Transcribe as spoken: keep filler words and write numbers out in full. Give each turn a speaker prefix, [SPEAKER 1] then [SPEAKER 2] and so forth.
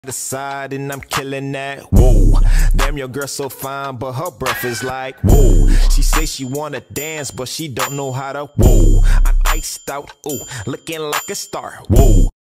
[SPEAKER 1] The side and I'm killing that. Whoa, damn, your girl so fine, but her breath is like whoa. She say she wanna dance, but she don't know how to. Whoa, I'm iced out, ooh, looking like a star. Whoa.